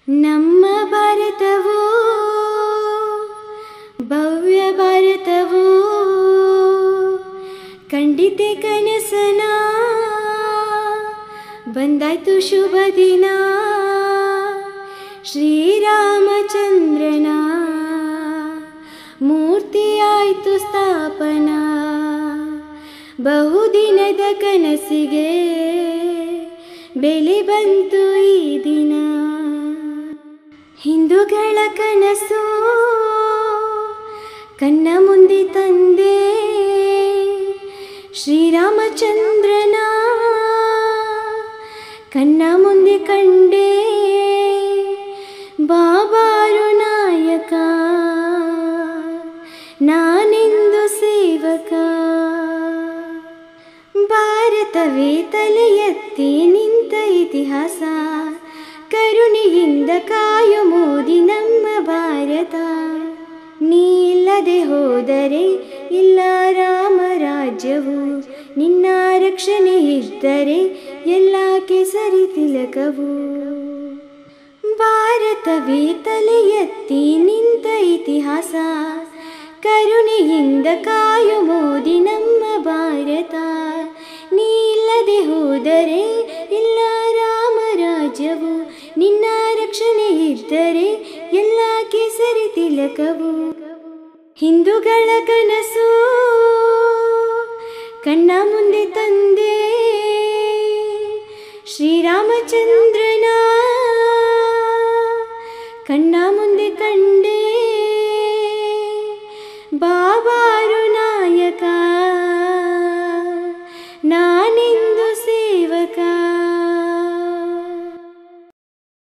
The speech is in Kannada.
ನಮ್ಮ ಭಾರತವು ಭವ್ಯ ಭಾರತವು ಕಂಡಿತೆ ಕನಸನ ಬಂದಾಯ್ತು ಶುಭ ದಿನ ಶ್ರೀರಾಮಚಂದ್ರನ ಮೂರ್ತಿಯಾಯ್ತು ಸ್ಥಾಪನಾ ಬಹುದಿನದ ಕನಸಿಗೆ ಬೆಲೆ ಬಂತು ಈ ದಿನ ಹಿಂದೂಗಳ ಕನಸು ಕಣ್ಣ ಮುಂದೆ ತಂದೆ ಶ್ರೀರಾಮಚಂದ್ರನ ಕಣ್ಣ ಮುಂದೆ ಕಂಡೆ ಬಾಬಾರು ನಾಯಕ ನಾನೆಂದು ಸೇವಕ ಭಾರತವೇ ತಲೆ ಎತ್ತಿ ನಿಂತ ಇತಿಹಾಸ ಕರುಣೆಯಿಂದ ಕಾಯು ಮೋದಿ ನಮ್ಮ ಭಾರತ ನೀ ಇಲ್ಲದೆ ಹೋದರೆ ಇಲ್ಲ ರಾಮ ರಾಜ್ಯವು ನಿನ್ನ ರಕ್ಷಣೆ ಇದ್ದರೆ ಎಲ್ಲ ಕೇಸರಿ ತಿಲಕವು ಭಾರತವೇ ತಲೆ ಎತ್ತಿ ನಿಂತ ಇತಿಹಾಸ ಕರುಣೆಯಿಂದ ಕಾಯು ಮೋದಿ ನಮ್ಮ ಭಾರತ ನೀ ಇಲ್ಲದೆ ಹೋದರೆ ಇಲ್ಲ ರಾಮ ರಾಜ್ಯವು ನಿನ್ನ ರಕ್ಷಣೆ ಇದ್ದರೆ ಎಲ್ಲ ಕೇಸರಿ ತಿಲಕವು ಹಿಂದೂಗಳ ಕನಸು ಕಣ್ಣ ಮುಂದೆ ತಂದೆ ಶ್ರೀರಾಮಚಂದ್ರನ ಕಣ್ಣ ಮುಂದೆ ಕಂಡೆ